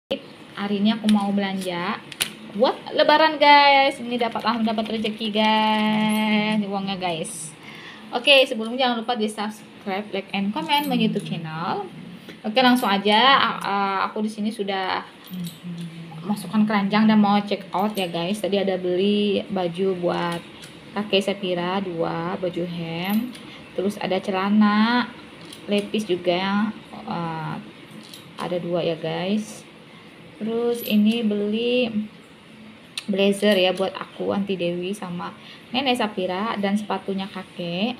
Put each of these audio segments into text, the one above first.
Hari ini aku mau belanja buat lebaran guys. Ini dapat rezeki guys, ini uangnya guys. Oke, sebelumnya jangan lupa di subscribe, like, and comment my YouTube channel. Oke, langsung aja. Aku di sini sudah masukkan keranjang dan mau check out ya guys. Tadi ada beli baju buat kakek Sapira 2 baju hem, terus ada celana lepis juga ada 2 ya guys. Terus ini beli blazer ya buat aku, Anti Dewi sama Nenek Sapira, dan sepatunya kakek.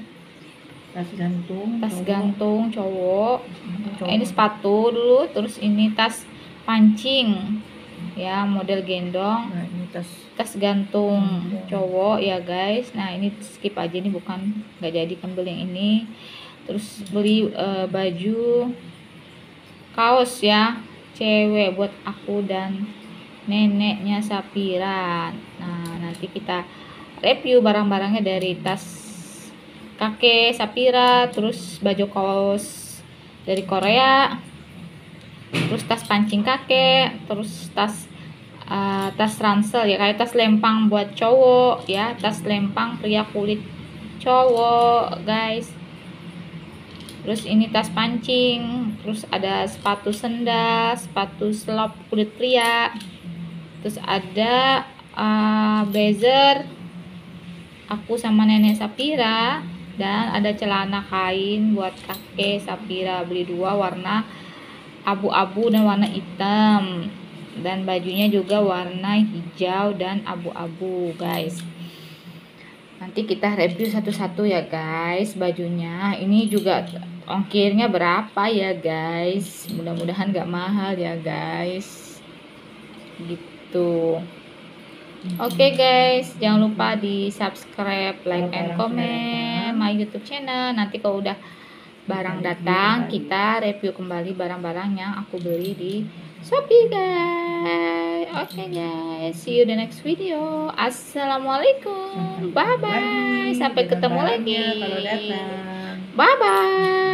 Tas gantung cowok. Ini sepatu dulu, terus ini tas pancing ya model gendong. Nah, ini tas gantung cowok ya guys. Nah, ini skip aja, ini bukan, nggak jadi kan beli yang ini. Terus beli baju kaos ya cewek buat aku dan neneknya Sapira. Nah, nanti kita review barang-barangnya dari tas kakek Sapira, terus baju kaos dari Korea, terus tas pancing kakek, terus tas ransel ya, kayak tas lempang buat cowok ya, tas lempang pria kulit cowok guys. Terus ini tas pancing, terus ada sepatu sendal, sepatu slop kulit pria, terus ada blazer aku sama nenek Sapira, dan ada celana kain buat kakek Sapira, beli 2 warna abu-abu dan warna hitam, dan bajunya juga warna hijau dan abu-abu guys. Nanti kita review satu-satu ya guys bajunya. Ini juga ongkirnya berapa ya guys, mudah-mudahan gak mahal ya guys gitu. Oke guys, jangan lupa di subscribe, like, and comment my YouTube channel. Nanti kalau udah barang datang, kita review kembali barang-barang yang aku beli di Shopee guys. Oke guys, see you the next video. Assalamualaikum, bye bye, sampai ketemu lagi. Bye bye.